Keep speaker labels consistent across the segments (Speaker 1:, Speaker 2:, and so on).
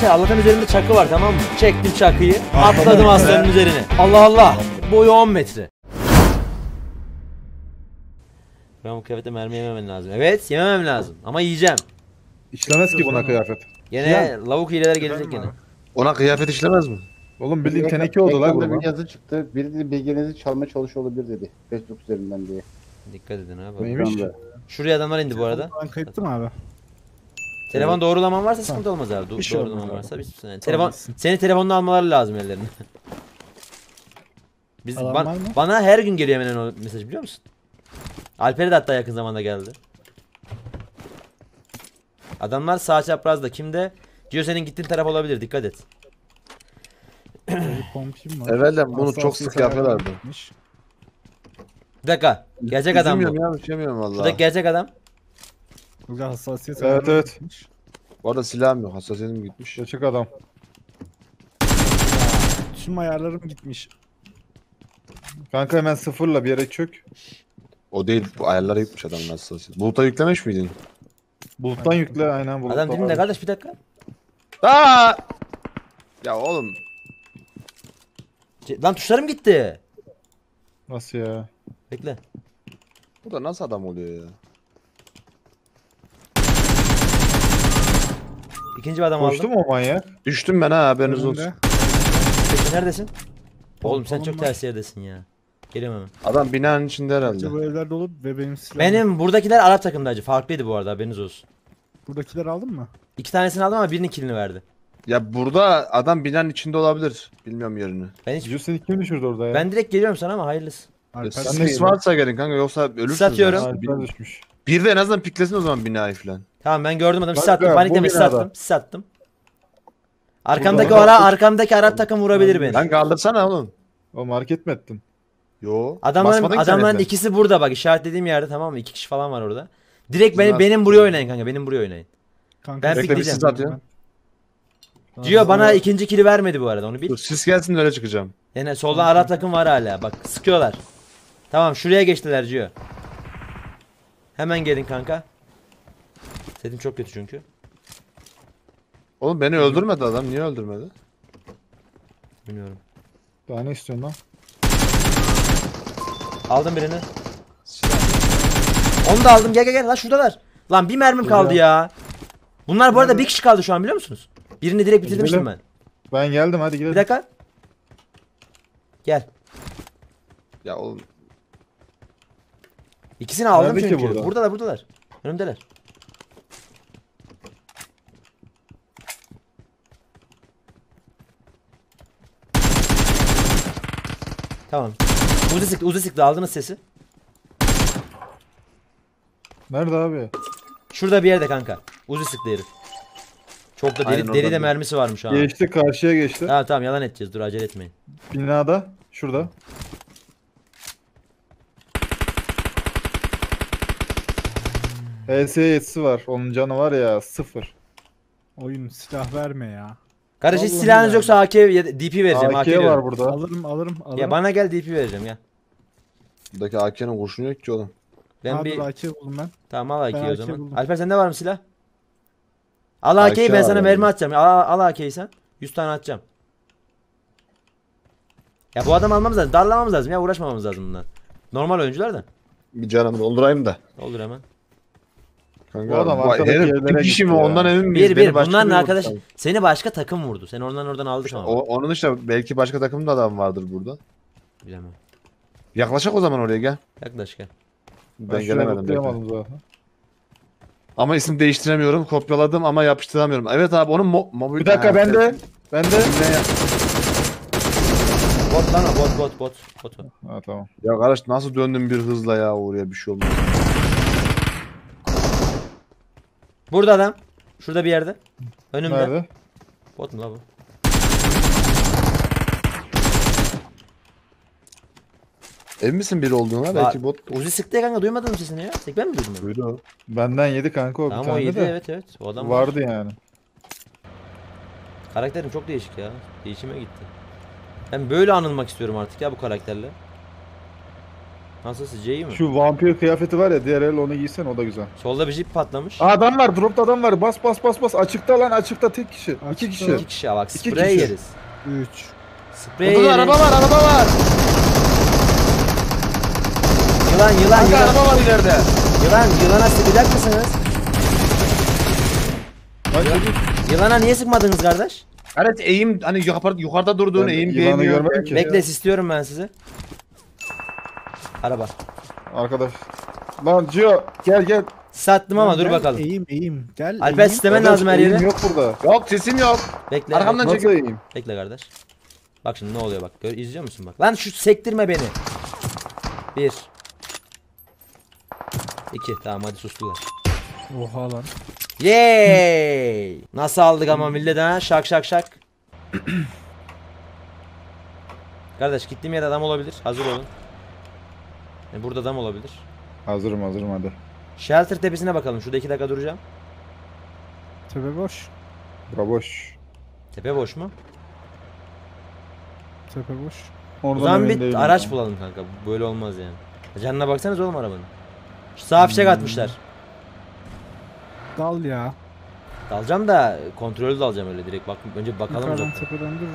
Speaker 1: Allah'tan üzerimde çakı var, tamam mı? Çektim çakıyı, atladım aslanın üzerine. Allah Allah, boyu 10 metre. Ben bu kıyafete mermi yememen lazım. Evet, yememem lazım ama yiyeceğim.
Speaker 2: İşlemez ki buna kıyafet.
Speaker 1: Gene lavuk hileler gelecek gene.
Speaker 3: Ona kıyafet işlemez mi?
Speaker 2: Oğlum bildiğin teneke oldu lan
Speaker 4: Ekranda
Speaker 2: bu.
Speaker 4: bir yazı çıktı. Biri dedi bilgilerinizi çalmaya çalışıyor olabilir dedi. Facebook üzerinden diye.
Speaker 1: Dikkat edin abi.
Speaker 2: Neymiş?
Speaker 4: Ekranda.
Speaker 1: Şuraya adamlar indi bu arada.
Speaker 5: Ben kayıttım abi.
Speaker 1: Telefon doğrulaman varsa sıkıntı olmaz abi.
Speaker 2: Bir şey
Speaker 1: Doğrulaman
Speaker 2: olmaz
Speaker 1: varsa bir yani
Speaker 5: Tamam,
Speaker 1: seni telefonla almaları lazım ellerine.
Speaker 5: Alan var mı?
Speaker 1: Bana her gün geliyor hemen o mesaj, biliyor musun? Alper'e de hatta yakın zamanda geldi. Adamlar sağ çaprazda, kimde? Diyor senin gittiğin taraf olabilir, dikkat et.
Speaker 5: Pompim var.
Speaker 3: Evvelden bunu çok
Speaker 5: Hassasiyet
Speaker 3: sık yapıyorlardı.
Speaker 5: ayarlanmış.
Speaker 1: Bir dakika. Gerçek adam bu.
Speaker 3: Üzülmüyorum ya, düşemiyorum
Speaker 1: Şuradaki
Speaker 3: valla.
Speaker 1: gerçek adam.
Speaker 5: Güzel hassasiyet
Speaker 2: Evet, evet.
Speaker 5: ayarlanmış.
Speaker 3: Bu arada silahım yok, hassasiyetim gitmiş.
Speaker 2: Gerçek adam.
Speaker 5: Tüm ayarlarım gitmiş.
Speaker 2: Kanka hemen sıfırla bir yere çök.
Speaker 3: O değil, bu ayarlara gitmiş adamın hassasiyeti. Buluta yüklemiş miydin?
Speaker 2: Buluttan yükle aynen buluttan.
Speaker 1: Adam dibinde kardeş, bir dakika.
Speaker 3: Aa! Ya oğlum.
Speaker 1: Lan tuşlarım gitti.
Speaker 2: Nasıl ya?
Speaker 1: Bekle.
Speaker 3: Bu da nasıl adam oluyor ya?
Speaker 1: İkinci bir adam
Speaker 2: Koştu
Speaker 1: aldım.
Speaker 2: mu o manyak?
Speaker 3: Düştüm ben ha, haberiniz olsun.
Speaker 5: Önünde.
Speaker 1: Peki, neredesin? Oğlum sen
Speaker 5: Pompalım
Speaker 1: çok
Speaker 5: var.
Speaker 1: ters yerdesin ya. Geliyorum hemen.
Speaker 3: Adam binanın içinde herhalde.
Speaker 5: Bence bu evler dolu ve benim silahım.
Speaker 1: Benim buradakiler Arap takımdacı. Farklıydı bu arada, haberiniz olsun.
Speaker 5: Buradakileri aldın mı?
Speaker 1: 2 tanesini aldım ama birinin killini verdi.
Speaker 3: Ya burada adam binanın içinde olabilir. Bilmiyorum yerini.
Speaker 1: Ben hiç...
Speaker 2: Cüce seni kim düşürdü orada ya?
Speaker 1: Ben direkt geliyorum sana ama hayırlısı.
Speaker 5: Alper
Speaker 2: Sen de
Speaker 3: Sis
Speaker 2: gel.
Speaker 3: varsa gelin kanka, yoksa ölürsünüz.
Speaker 1: Satıyorum.
Speaker 3: ya.
Speaker 2: Alper düşmüş.
Speaker 3: Bir de en azından piklesin o zaman binayı falan.
Speaker 1: Tamam, ben gördüm adamı. Sis
Speaker 2: Kanka,
Speaker 1: attım. Panik
Speaker 2: bu
Speaker 1: deme, sis
Speaker 2: binada.
Speaker 1: attım. Sis attım. Arkamdaki
Speaker 2: Burada-
Speaker 1: arkamdaki Arap takım vurabilir beni.
Speaker 3: Lan kaldırsana oğlum.
Speaker 2: O market mi ettin?
Speaker 3: Yo.
Speaker 1: Adamların
Speaker 3: basmadın ki sen
Speaker 1: adamların
Speaker 3: eline.
Speaker 1: ikisi burada bak, işaretlediğim yerde, tamam mı? 2 kişi falan var orada. Direkt
Speaker 3: Siz
Speaker 1: benim
Speaker 3: nasıl-
Speaker 1: buraya oynayın kanka. Benim buraya oynayın.
Speaker 5: Kanka,
Speaker 1: Ben
Speaker 3: Bekle, bir
Speaker 1: pikleyeceğim.
Speaker 3: sis atıyor.
Speaker 1: Gio bana ikinci kili vermedi bu arada, onu bil.
Speaker 3: Dur, sis gelsin öyle çıkacağım.
Speaker 1: Yani soldan Arap takım var hala. Bak sıkıyorlar. Tamam, şuraya geçtiler Gio. Hemen gelin kanka. Sesim çok kötü çünkü.
Speaker 3: Oğlum beni öldürmedi adam. Niye öldürmedi?
Speaker 1: Bilmiyorum.
Speaker 2: Daha ne istiyorsun lan?
Speaker 1: Aldım birini.
Speaker 3: Silah.
Speaker 1: Onu da aldım. Gel gel gel. Lan şuradalar. Lan bir mermim kaldı ya. Bunlar bu arada bir kişi kaldı şu an, biliyor musunuz? Birini direkt bitirmiştim ben.
Speaker 2: Ben geldim hadi gidelim.
Speaker 1: Bir dakika. Gel.
Speaker 3: Ya oğlum.
Speaker 1: İkisini aldım
Speaker 2: Nerede ki
Speaker 1: çünkü.
Speaker 2: burada?
Speaker 1: Buradalar. Önümdeler. Tamam. Uzi sıktı, aldınız sesi.
Speaker 2: Nerede abi?
Speaker 1: Şurada bir yerde kanka. Uzi sıktı herif. Çok da
Speaker 3: Aynen
Speaker 1: deri de
Speaker 3: oradan.
Speaker 1: mermisi varmış ha.
Speaker 2: Geçti karşıya geçti.
Speaker 1: Tamam tamam, yalan edeceğiz, dur acele etmeyin.
Speaker 2: Binada. Şurada. HS yetisi var. Onun canı var ya 0.
Speaker 5: oyun silah verme ya.
Speaker 1: Kardeş hiç
Speaker 5: Vallahi
Speaker 1: silahınız
Speaker 5: ya.
Speaker 1: yoksa AK ya da DP vereceğim. AK
Speaker 2: AK var
Speaker 1: diyorum.
Speaker 2: burada.
Speaker 5: Alırım.
Speaker 1: Ya bana gel, DP vereceğim ya.
Speaker 3: Buradaki AK'nin kurşunu yok ki oğlum.
Speaker 1: Ben
Speaker 5: Dur,
Speaker 1: bir
Speaker 5: AK buldum ben.
Speaker 1: tamam, al AK'yi
Speaker 5: Ben
Speaker 1: o
Speaker 5: AK
Speaker 1: zaman.
Speaker 5: buldum.
Speaker 1: Alper sende var mı silah? Al
Speaker 3: AK
Speaker 1: AK'yi, ben
Speaker 3: var
Speaker 1: sana
Speaker 3: yani.
Speaker 1: mermi atacağım. Al AK'yi sen. 100 tane atacağım. Ya bu adam almamız lazım. Darlamamız lazım ya, uğraşmamamız lazım bundan. Normal oyuncular da.
Speaker 3: Bir canımı doldurayım da.
Speaker 1: Olur hemen.
Speaker 3: Kanka,
Speaker 2: Bu adam
Speaker 3: vay,
Speaker 2: arkadaki
Speaker 3: herif
Speaker 2: yerlere
Speaker 3: bir kişi
Speaker 2: gitti
Speaker 3: mi
Speaker 2: ya.
Speaker 3: ondan emin miyiz?
Speaker 1: Bir
Speaker 3: Beni başka
Speaker 1: bunların
Speaker 3: biri
Speaker 1: arkadaş
Speaker 3: vurdu.
Speaker 1: seni başka takım vurdu. Seni oradan aldık ama.
Speaker 3: Onun işte belki başka takımda adam vardır burada.
Speaker 1: Bilemem.
Speaker 3: Yaklaşak o zaman oraya gel.
Speaker 1: Yaklaş gel.
Speaker 3: Ben
Speaker 2: şuraya
Speaker 3: gelemedim. bekle.
Speaker 2: zıplayamadım zaten.
Speaker 3: Ama isim değiştiremiyorum. Kopyaladım ama yapıştıramıyorum. Evet abi onun mobil...
Speaker 2: Bir dakika
Speaker 3: Ha,
Speaker 2: bende.
Speaker 3: evet.
Speaker 2: Bende.
Speaker 1: Bot lan o, bot. Botu.
Speaker 2: Ha tamam.
Speaker 3: Ya kardeş nasıl döndüm bir hızla ya oraya, bir şey olmaz.
Speaker 1: Burada adam. Şurada bir yerde. Önümde.
Speaker 2: Nerede?
Speaker 1: Bot mu la bu?
Speaker 3: Emin misin biri olduğuna? Belki bot.
Speaker 1: Uzi sıktı ya kanka, duymadın mı sesini ya? Tek ben mi duydum onu?
Speaker 3: Duydu.
Speaker 2: Benden yedi kanka o bir
Speaker 1: Tamam o
Speaker 2: tane
Speaker 1: yedi,
Speaker 2: de.
Speaker 1: evet. O adam var.
Speaker 2: Vardı yani.
Speaker 1: Karakterim çok değişik ya. Değişime gitti. Ben böyle anılmak istiyorum artık ya bu karakterle. Nasıl sizce iyi mi?
Speaker 2: Şu vampir kıyafeti var ya, diğer el onu giysen, o da güzel.
Speaker 1: Solda bir jip patlamış.
Speaker 2: Aa, adam var, dropta adam var. Bas bas bas bas. Açıkta lan, açıkta tek kişi.
Speaker 5: Açıkta.
Speaker 2: İki kişi.
Speaker 1: 2 kişi ya bak
Speaker 2: İki
Speaker 1: sprey
Speaker 2: kişi.
Speaker 1: yeriz.
Speaker 5: 3.
Speaker 1: Sprey
Speaker 3: Burada da
Speaker 1: yeriz.
Speaker 3: araba var, araba var.
Speaker 1: Yılan
Speaker 3: Kanka araba var ileride.
Speaker 1: yılana sıkacak mısınız?
Speaker 2: Lan çocuk.
Speaker 1: Yılana niye sıkmadınız kardeş?
Speaker 3: Evet eğim hani yukarıda durduğunu
Speaker 2: Ben
Speaker 3: eğim
Speaker 2: yılanı
Speaker 3: diyemiyor.
Speaker 2: görmedim ki.
Speaker 1: Bekle istiyorum ben sizi. Araba.
Speaker 2: Arkadaş. Lan Cio, gel gel.
Speaker 1: Sattım ama dur bakalım.
Speaker 5: Eğim. Gel.
Speaker 1: Alper
Speaker 5: eğim.
Speaker 1: sistemen
Speaker 2: Arkadaş,
Speaker 1: lazım her
Speaker 2: eğim
Speaker 1: yere.
Speaker 2: yok burada.
Speaker 3: Yok sesim yok.
Speaker 1: Bekle.
Speaker 3: Arkamdan
Speaker 2: Nasıl
Speaker 3: çekiyor.
Speaker 2: eğim?
Speaker 1: Bekle kardeş. Bak şimdi ne oluyor bak. İzliyor musun bak. Lan şu sektirme beni. 1 2 tamam hadi sustular.
Speaker 5: Oha lan.
Speaker 1: Yay! Nasıl aldık ama millet ha? Şak şak şak. Kardeş gittiğim yerde adam olabilir. Hazır olun. Burada adam olabilir.
Speaker 2: Hazırım hadi.
Speaker 1: Shelter tepesine bakalım. Şurada 2 dakika duracağım.
Speaker 5: Tepe boş.
Speaker 2: Bura boş.
Speaker 1: Tepe boş mu?
Speaker 5: Tepe boş.
Speaker 1: O
Speaker 2: Oradan
Speaker 1: zaman
Speaker 2: emin
Speaker 1: bir
Speaker 2: değilim
Speaker 1: araç
Speaker 2: ben.
Speaker 1: bulalım kanka. Böyle olmaz yani. Canına baksanız oğlum arabanın. Şu sağa fişek atmışlar.
Speaker 5: Dal ya.
Speaker 1: Dalacağım da kontrollü dalacağım öyle direkt. Bak önce bir bakalım
Speaker 5: Yukarıdan
Speaker 1: uzaktan.
Speaker 5: tepeden durur.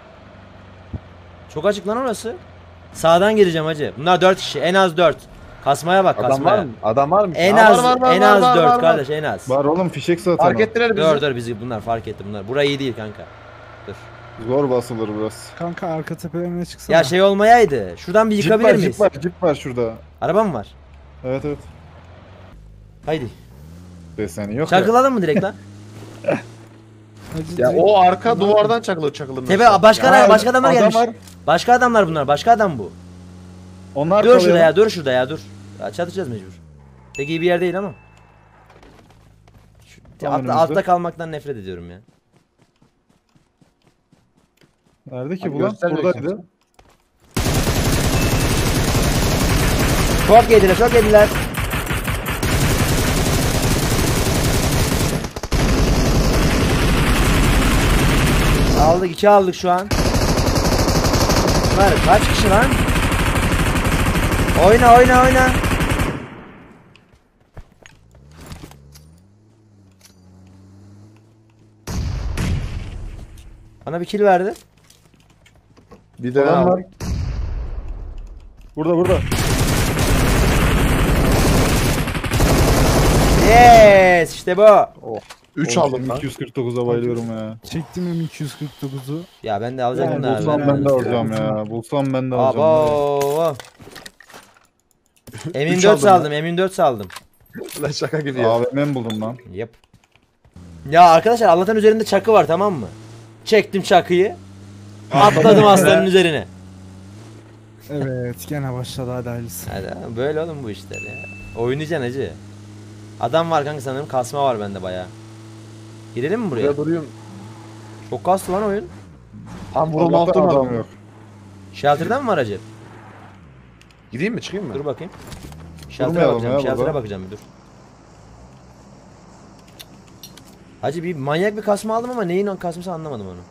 Speaker 1: Çok açık lan orası. Sağdan gireceğim hacı. Bunlar 4 kişi. En az 4. Kasmaya bak
Speaker 3: Adam
Speaker 1: kasmaya.
Speaker 3: var mı? Adam var mı?
Speaker 1: En
Speaker 3: Ha,
Speaker 1: az
Speaker 3: var,
Speaker 1: en az
Speaker 3: var,
Speaker 1: 4
Speaker 3: var.
Speaker 1: kardeş en az.
Speaker 2: Var oğlum, fişek zaten.
Speaker 3: Fark
Speaker 2: o.
Speaker 3: ettiler bizi.
Speaker 1: Dur bizi bunlar fark etti bunlar. Burayı iyi değil kanka. Dur.
Speaker 2: Zor basılır burası.
Speaker 5: Kanka arka tepelerine çıksana.
Speaker 1: Ya şey olmayaydı. Şuradan bir yıkabilir miyiz?
Speaker 2: Cip var şurada.
Speaker 1: Araba mı var?
Speaker 2: Evet.
Speaker 1: Haydi.
Speaker 2: Deseni yok ya.
Speaker 1: Çakılalım mı direkt lan?
Speaker 5: Hacı
Speaker 3: Ya
Speaker 5: direkt-
Speaker 3: o arka duvardan çakılır.
Speaker 1: Tepe başka
Speaker 2: Aa,
Speaker 1: başka adamlar gelmiş.
Speaker 2: adamlar-
Speaker 1: Başka adamlar bunlar. Başka adam bu.
Speaker 2: Onlar
Speaker 1: Dur
Speaker 2: kalıyor.
Speaker 1: şurada ya, dur şurada ya, dur. Ya çatışacağız mecbur. Pek iyi bir yer değil ama.
Speaker 2: Tam önümüzde.
Speaker 1: Altta kalmaktan nefret ediyorum ya.
Speaker 2: Nerede ki
Speaker 3: Abi
Speaker 2: bu lan?
Speaker 3: göstermiyor
Speaker 2: Buradaydı.
Speaker 3: kimse.
Speaker 1: Çok yediler. Aldık 2 aldık şu an. Bunlar kaç kişi lan? Oyna. Bana bir kill verdi.
Speaker 3: Bir de
Speaker 2: Adam
Speaker 3: var.
Speaker 2: var. Burada.
Speaker 1: Yes işte bu.
Speaker 3: 3 aldım lan.
Speaker 2: 249'a bayılıyorum ya.
Speaker 5: Çektim M249'u.
Speaker 1: Ya ben de alacaktım da.
Speaker 2: Bulsam
Speaker 5: ben
Speaker 2: ben de
Speaker 5: de
Speaker 2: alacağım ya. Bulsam ben de alacağım.
Speaker 1: Abo.
Speaker 3: Üç
Speaker 1: M24
Speaker 3: aldım
Speaker 1: saldım. M24 saldım.
Speaker 3: Lan şaka gibi ya.
Speaker 2: AVM buldum lan.
Speaker 1: Yep. Ya arkadaşlar Allah'tan üzerinde çakı var tamam mı? Çektim çakıyı. Atladım aslanın üzerine.
Speaker 5: Evet gene başladı hadi hayırlısı.
Speaker 1: Hadi abi, böyle oğlum bu işler ya. Oynayacaksın hacı. Adam var kanka sanırım, kasma var bende bayağı. Girelim mi buraya?
Speaker 3: Buraya duruyorum.
Speaker 1: Çok kastı lan oyun.
Speaker 3: Tam vurulma
Speaker 2: Allah'tan
Speaker 3: altı
Speaker 2: adam
Speaker 3: var.
Speaker 2: yok.
Speaker 1: Shelter'dan mı var hacı?
Speaker 3: Gideyim mi çıkayım mı?
Speaker 1: Dur bakayım. Shelter'a
Speaker 2: Durmayalım
Speaker 1: bakacağım.
Speaker 2: ya
Speaker 1: Shelter'a
Speaker 2: burada.
Speaker 1: bakacağım bir dur. Hacı bir manyak bir kasma aldım ama neyin kasması anlamadım onu.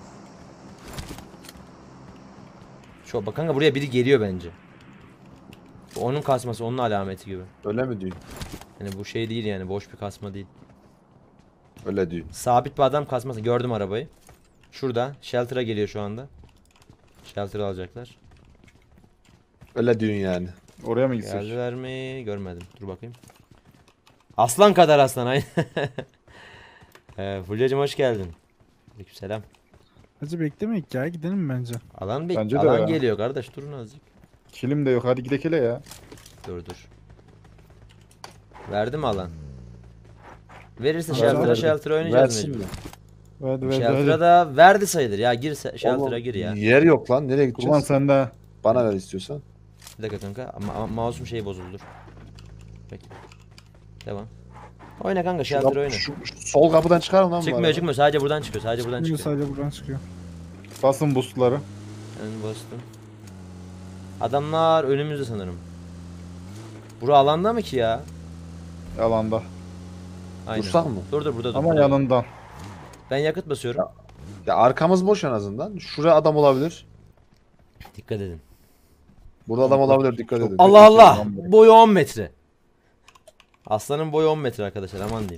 Speaker 1: Şu bak kanka buraya biri geliyor bence. Bu onun kasması, onun alameti gibi.
Speaker 3: Öyle mi diyor?
Speaker 1: Yani bu şey değil yani, boş bir kasma değil.
Speaker 3: Öyle diyor.
Speaker 1: Sabit bir adam kasması. Gördüm arabayı. Şurada. Shelter'a geliyor şu anda. Shelter'ı alacaklar.
Speaker 3: Öyle diyorsun yani.
Speaker 2: Oraya mı gitsek?
Speaker 1: Geldiler mi? Görmedim. Dur bakayım. Aslan kadar aslan aynı. Fulya'cım hoş geldin. Aleykümselam.
Speaker 5: Hacı beklemek ya gidelim bence.
Speaker 2: Bence de
Speaker 1: Alan
Speaker 2: ya.
Speaker 1: geliyor kardeş, durun azıcık.
Speaker 2: Kilim de yok. Hadi gidelim hele ya.
Speaker 1: Dur. Verdi mi alan? Verirse
Speaker 5: Verdi.
Speaker 1: Shelter'a oynayacağız
Speaker 3: Versin
Speaker 1: mecbur.
Speaker 3: mi?
Speaker 2: Hadi
Speaker 1: Shelter'a da verdi sayılır ya, gir Shelter'a gir ya.
Speaker 3: Yer yok lan. Nereye
Speaker 2: Ulan
Speaker 3: gideceğiz?
Speaker 2: sen de.
Speaker 3: Bana ver istiyorsan.
Speaker 1: Bir dakika kanka ama mouse'um şey bozuldu. Peki. Devam. Oyna kanka, Shelter oyna.
Speaker 3: Şu sol kapıdan çıkar mı lan bu
Speaker 1: Çıkmıyor
Speaker 3: araba?
Speaker 1: çıkmıyor, sadece buradan çıkıyor, sadece buradan
Speaker 5: Çıkıyor,
Speaker 1: çıkıyor.
Speaker 5: sadece buradan çıkıyor.
Speaker 2: Basın boostları.
Speaker 1: Ben bastım. Adamlar önümüzde sanırım. Bura alanda mı ki ya?
Speaker 2: Alanda.
Speaker 1: Aynen.
Speaker 3: Dursak mı?
Speaker 1: Dur burada dur.
Speaker 2: Ama
Speaker 1: burada.
Speaker 2: yanından.
Speaker 1: Ben yakıt basıyorum.
Speaker 3: Ya arkamız boş en azından. Şuraya adam olabilir.
Speaker 1: Dikkat edin.
Speaker 3: Burada adam olabilir, dikkat edin.
Speaker 1: Allah Allah. Boyu 10 metre. Aslanın boyu 10 metre arkadaşlar, aman diyeyim.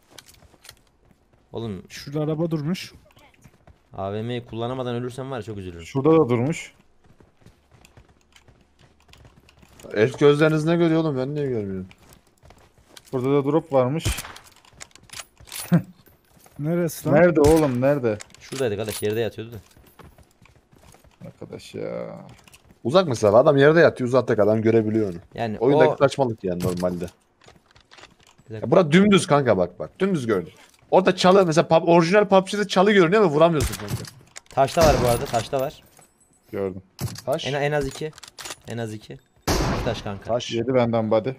Speaker 1: Oğlum
Speaker 5: Şurada araba durmuş.
Speaker 1: AVM'yi kullanamadan ölürsem var ya çok üzülürüm.
Speaker 2: Şurada da durmuş.
Speaker 3: Elf gözleriniz ne görüyor oğlum, ben niye görmüyorum?
Speaker 2: Burada da drop varmış.
Speaker 5: Neresi lan?
Speaker 2: Nerede oğlum nerede?
Speaker 1: Şuradaydı kardeş, yerde yatıyordu da.
Speaker 2: Arkadaş ya.
Speaker 3: Uzak mesela, adam yerde yatıyor, uzaktaki adam görebiliyor onu.
Speaker 1: Yani
Speaker 3: Oyundaki
Speaker 1: o...
Speaker 3: saçmalık yani normalde.
Speaker 1: Bir dakika.
Speaker 3: Ya bura dümdüz kanka, bak dümdüz gördüm. Orada çalı mesela, orijinal PUBG'de çalı görünüyor ama vuramıyorsun kanka.
Speaker 1: Taşta var bu arada, taşta var.
Speaker 2: Gördüm.
Speaker 3: Taş.
Speaker 1: En az 2. En az 2. Taş kanka.
Speaker 3: Taş.
Speaker 2: Yedi benden body.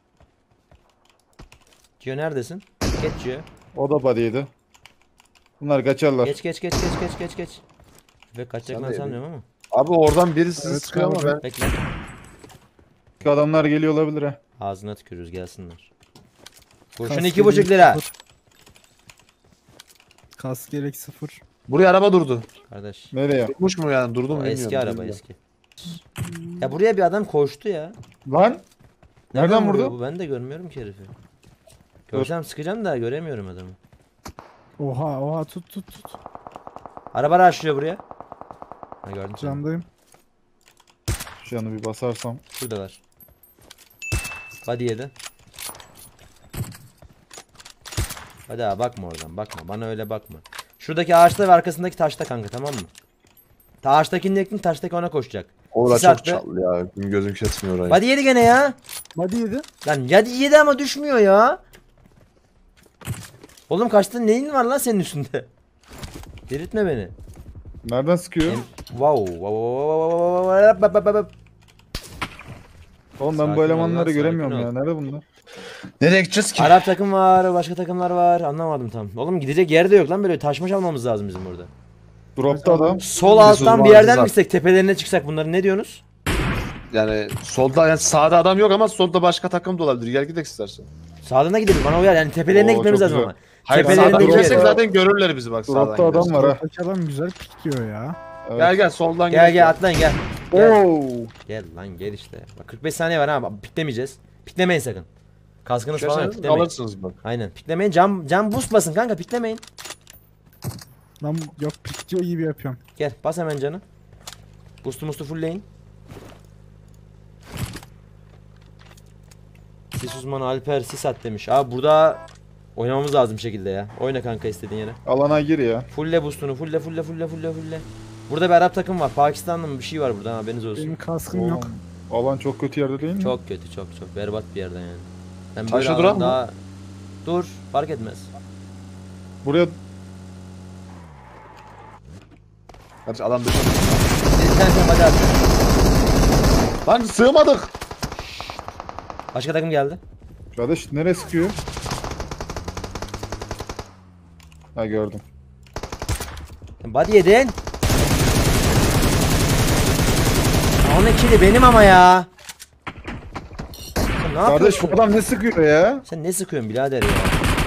Speaker 1: Cio neredesin? Geç Cio.
Speaker 2: O da body'ydi. Bunlar kaçarlar.
Speaker 1: Geç. Ve kaçacaklar
Speaker 3: Sen de
Speaker 1: sanmıyorum ama.
Speaker 3: Abi oradan biri sizi
Speaker 5: Evet,
Speaker 3: sıkıyor ama
Speaker 5: kanka.
Speaker 3: ben.
Speaker 1: Bekle.
Speaker 2: Adamlar geliyor olabilir ha.
Speaker 1: Ağzına tükürürüz, gelsinler. Kurşun
Speaker 5: Kask
Speaker 1: 2,5
Speaker 5: gerek
Speaker 1: lira.
Speaker 5: 0. Kask gerek 0.
Speaker 3: Buraya araba durdu.
Speaker 1: Kardeş.
Speaker 2: Nereye?
Speaker 3: Durmuş mu yani, durdu mu
Speaker 1: O
Speaker 3: bilmiyorum.
Speaker 1: eski araba
Speaker 3: Bilmiyorum.
Speaker 1: eski. Ya buraya bir adam koştu ya.
Speaker 2: Lan? Nereden
Speaker 1: vuruyor
Speaker 2: vurdu?
Speaker 1: Bu? Ben de görmüyorum ki herifi. Görsem sıkacağım da göremiyorum adamı.
Speaker 5: Oha tut.
Speaker 1: Araba raşlıyor buraya. Ha, gördüm seni.
Speaker 5: Candayım.
Speaker 2: Şu yanı bir basarsam.
Speaker 1: Şuradalar. Hadi yedi. Hadi abi bakma oradan, bakma. Bana öyle bakma. Şuradaki ağaçta ve arkasındaki taşta kanka, tamam mı? Ağaçtakini ektin, taştaki ona koşacak.
Speaker 3: Orada
Speaker 1: Sis
Speaker 3: çok
Speaker 1: attı.
Speaker 3: çaldı ya. Gözüm kesmiyor orayı.
Speaker 1: Hadi yedi gene ya.
Speaker 5: Body yedi.
Speaker 1: Lan yedi ama düşmüyor ya. Oğlum kaçta neyin var lan senin üstünde? Delirtme beni.
Speaker 2: Nereden sıkıyor?
Speaker 1: Wow.
Speaker 2: Oğlum ben
Speaker 1: Sakin
Speaker 2: bu
Speaker 1: ol
Speaker 2: elemanları
Speaker 1: lan,
Speaker 2: göremiyorum
Speaker 1: sakin
Speaker 2: ya.
Speaker 1: ol.
Speaker 2: Nerede bunlar?
Speaker 3: Nereye gideceğiz ki?
Speaker 1: Arap takım var, başka takımlar var. Anlamadım tam. Oğlum gidecek yer de yok lan, böyle taşmaş almamız lazım bizim burada.
Speaker 2: Dropta adam.
Speaker 1: Sol
Speaker 3: Biz
Speaker 1: alttan bir
Speaker 3: uzmanız
Speaker 1: yerden mi
Speaker 3: zaten.
Speaker 1: gitsek, tepelerine çıksak, bunların ne diyorsunuz?
Speaker 3: Yani solda, yani sağda adam yok ama solda başka takım da olabilir. Gel gidelim istersen.
Speaker 1: Sağdan gidelim, bana uyar yani, tepelerine
Speaker 2: Oo,
Speaker 1: gitmemiz
Speaker 2: çok
Speaker 1: lazım
Speaker 2: güzel.
Speaker 1: ama.
Speaker 3: Hayır,
Speaker 1: Tepelerinde
Speaker 3: sağdan
Speaker 1: gidelim.
Speaker 3: gidersek zaten görürler bizi, bak sağdan
Speaker 2: Dropta adam
Speaker 3: gidersek.
Speaker 2: var ha.
Speaker 5: Buradaki adam güzel pikliyor ya.
Speaker 2: Evet.
Speaker 3: Gel soldan
Speaker 1: Gel
Speaker 3: gidelim.
Speaker 1: atlayın gel. Gel.
Speaker 2: Oo.
Speaker 1: Gel lan gel işte. Bak 45 saniye var ha, piklemeyeceğiz. Piklemeyin sakın. Kaskınız falan yok,
Speaker 3: Düşerseniz
Speaker 1: piklemeyin.
Speaker 3: alırsınız bak.
Speaker 1: Aynen piklemeyin, cam boost basın kanka, piklemeyin.
Speaker 5: Lan yok pikliyor gibi yapıyorum.
Speaker 1: Gel bas hemen canı. Boost'u fullleyin. Sis uzmanı Alper sis at demiş. Abi burada oynamamız lazım bir şekilde ya. Oyna kanka istediğin yere.
Speaker 2: Alana gir ya.
Speaker 1: Fulle boost'unu fulle. Burada bir Arap takım var. Pakistanlı mı bir şey var burada, haberiniz olsun.
Speaker 5: Benim kaskım
Speaker 2: Oğlum,
Speaker 5: yok.
Speaker 2: alan çok kötü yerde değil mi?
Speaker 1: Çok kötü, çok berbat bir yerden yani. Ben
Speaker 3: Taşa
Speaker 1: böyle
Speaker 3: duran mı?
Speaker 1: daha... Dur, fark etmez.
Speaker 2: Buraya
Speaker 3: Hadi adam dışarı.
Speaker 1: Hadi abi.
Speaker 3: Lan sığmadık.
Speaker 1: Başka takım geldi.
Speaker 2: kardeş nereye sıkıyor? Ha gördüm.
Speaker 1: Body yedin. Onun ikili benim ama ya. Sen ne
Speaker 2: Kardeş
Speaker 1: yapıyorsun?
Speaker 2: bu adam ne sıkıyor ya?
Speaker 1: Sen ne sıkıyorsun birader ya?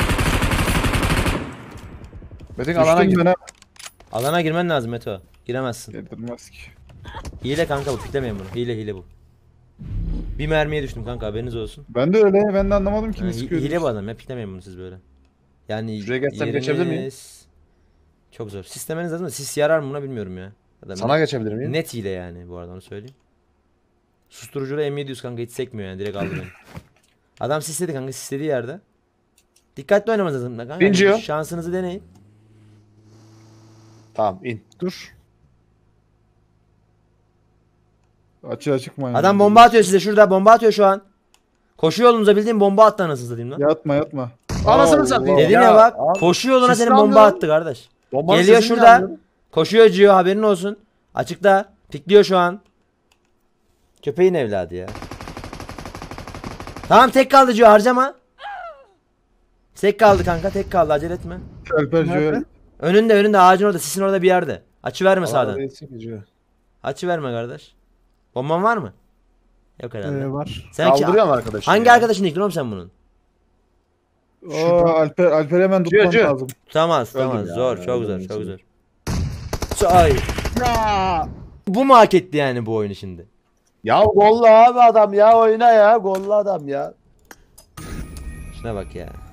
Speaker 3: Metin alana
Speaker 2: Düştüm
Speaker 3: git.
Speaker 2: ben ha.
Speaker 1: Alana girmen lazım Meto. Giremezsin.
Speaker 2: Yedirmez ki.
Speaker 1: Hile kanka bu, piklemeyin bunu. Hile bu. Bir mermiye düştüm kanka, haberiniz olsun.
Speaker 2: Ben de öyle. Ben de anlamadım ki ne
Speaker 1: Yani
Speaker 2: sıkıyor.
Speaker 1: hile bu adam ya, piklemeyin bunu siz böyle. Yani
Speaker 3: Şuraya geçsem geçebilir miyim?
Speaker 1: Çok zor. Sistemeniz lazım da sis yarar mı buna bilmiyorum ya. Adam
Speaker 3: Sana geçebilir miyim?
Speaker 1: net hile yani, bu arada onu söyleyeyim. Susturucuyla M700 kanka, hiç sekmiyor yani, direkt aldı beni. Adam sisledi kanka, sislediği yerde. Dikkatli oynamanız lazım kanka.
Speaker 3: İnciyor.
Speaker 1: Şansınızı deneyin.
Speaker 3: Tamam in.
Speaker 5: Dur.
Speaker 2: Açığa çıkmayın.
Speaker 1: Adam bomba atıyor size, şurada bomba atıyor şu an. Koşu yolunuza bildiğin bomba attı anasını satayım lan.
Speaker 2: Yatma.
Speaker 3: Anasını satayım.
Speaker 1: Dedim ya bak,
Speaker 3: abi,
Speaker 1: koşu yoluna
Speaker 3: sesini
Speaker 1: senin bomba
Speaker 3: anlıyorum.
Speaker 1: attı kardeş.
Speaker 3: Bombanın
Speaker 1: Geliyor
Speaker 3: sesini
Speaker 1: şurada.
Speaker 3: anlıyorum.
Speaker 1: Koşuyor Cio, haberin olsun. Açıkta. Pikliyor şu an. Köpeğin evladı ya. Tamam tek kaldı Cio, harcama. Tek kaldı kanka, tek kaldı, acele etme.
Speaker 2: Alper Joel.
Speaker 5: Nerede?
Speaker 1: Önünde ağacın orada, sisin orada bir yerde. Açı verme
Speaker 3: Alana
Speaker 1: sağdan.
Speaker 3: değilsin ki Cüce.
Speaker 1: Açı verme kardeş. Bomban var mı? Yok herhalde.
Speaker 5: Var.
Speaker 1: Sen
Speaker 3: Kaldırıyor mu arkadaşını?
Speaker 1: hangi
Speaker 3: ya?
Speaker 1: arkadaşın ilk oğlum sen bunun?
Speaker 2: Alper hemen tutman
Speaker 3: Cüce.
Speaker 2: lazım.
Speaker 1: Tutamaz.
Speaker 3: Öldüm ya,
Speaker 1: Zor, çok zor,
Speaker 3: öldüm
Speaker 1: çok
Speaker 3: seni.
Speaker 1: zor. Ay.
Speaker 5: Ya.
Speaker 1: Bu mu hak etti yani bu oyunu şimdi?
Speaker 3: Ya golla abi adam ya oyna ya golla adam ya.
Speaker 1: Şuna bak ya.